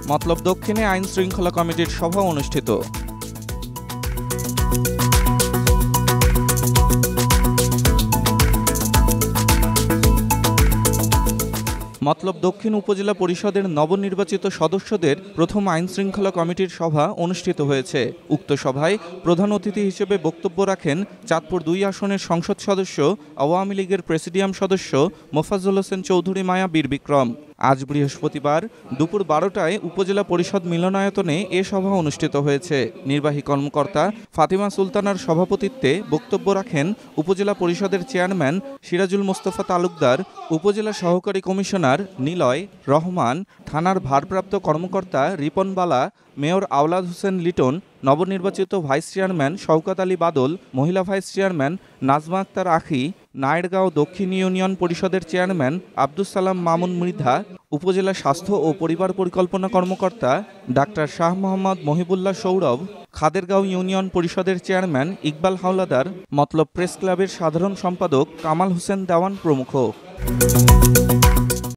মতলব দক্ষিণে আইন শৃঙ্খলা কমিটির সভা অনুষ্ঠিত। মতলব দক্ষিণ উপজেলা পরিষদের নবনির্বাচিত সদস্যদের প্রথম আইন শৃঙ্খলা কমিটির সভা অনুষ্ঠিত হয়েছে। উক্ত সভায় প্রধান অতিথি হিসেবে বক্তব্য রাখেন চাঁদপুর ২ আসনের সংসদ সদস্য আওয়ামী লীগের প্রেসিডিয়াম সদস্য মোফাজ্জল হোসেন চৌধুরী মায়া বীর বিক্রম। আজ বৃহস্পতিবার দুপুর ১২টায় উপজেলা পরিষদ মিলনায়তনে এ সভা অনুষ্ঠিত হয়েছে। নির্বাহী কর্মকর্তা ফাতিমা সুলতানার সভাপতিত্বে বক্তব্য রাখেন উপজেলা পরিষদের চেয়ারম্যান সিরাজুল মোস্তফা তালুকদার, উপজেলা সহকারী কমিশনার নিলয় রহমান, থানার ভারপ্রাপ্ত কর্মকর্তা রিপন বালা, মেয়র আওলাদ হোসেন লিটন, নবনির্বাচিত ভাইস চেয়ারম্যান শওকত আলী বাদল, মহিলা ভাইস চেয়ারম্যান নাজমা আক্তার আখি, নায়েরগাঁও দক্ষিণ ইউনিয়ন পরিষদের চেয়ারম্যান আব্দুস সালাম মামুন মৃধা, উপজেলা স্বাস্থ্য ও পরিবার পরিকল্পনা কর্মকর্তা ডাক্তার শাহ মোহাম্মদ মহিবুল্লাহ সৌরভ, খাদেরগাঁও ইউনিয়ন পরিষদের চেয়ারম্যান ইকবাল হাওলাদার, মতলব প্রেস ক্লাবের সাধারণ সম্পাদক কামাল হোসেন দেওয়ান প্রমুখ।